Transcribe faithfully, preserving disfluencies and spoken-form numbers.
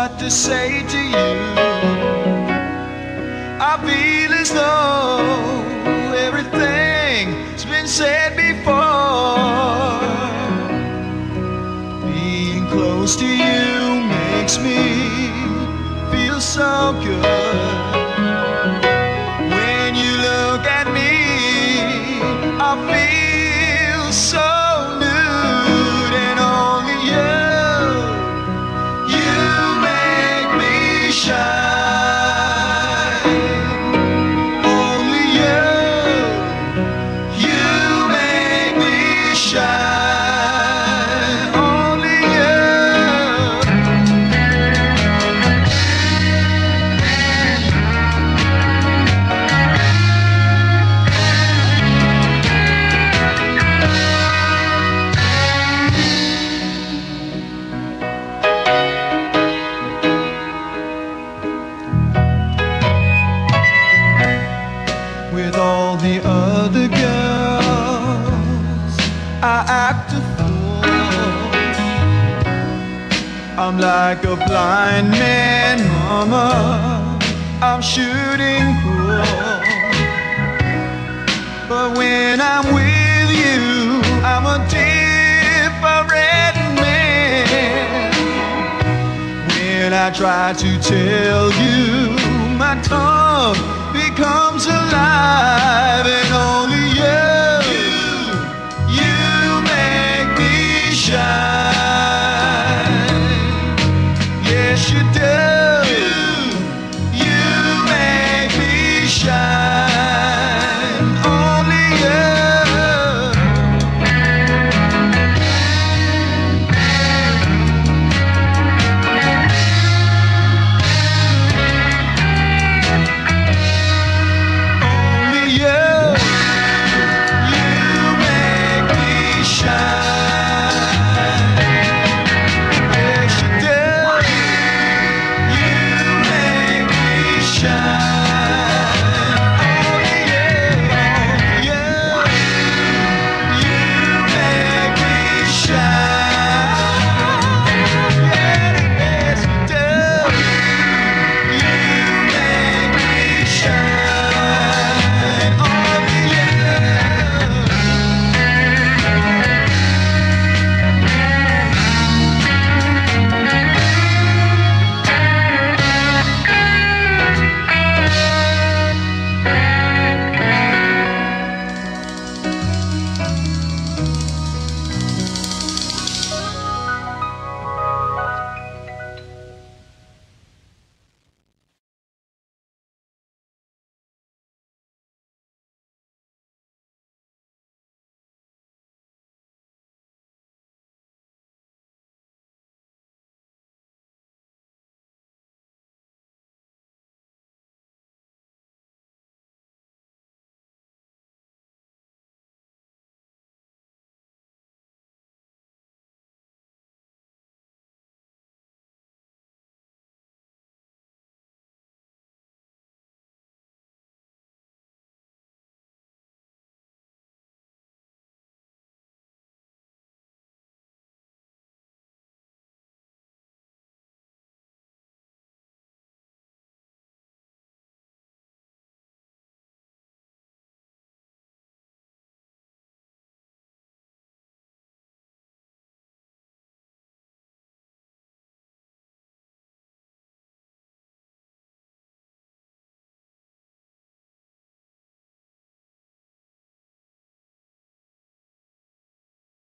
what to say to you. I feel as though everything's been said before. Being close to you makes me feel so good. When you look at me, I feel so nude, and only you, you make me shine. I'm like a blind man, mama, I'm shooting pool. But when I'm with you, I'm a different man. When I try to tell you, my tongue becomes alive, and only you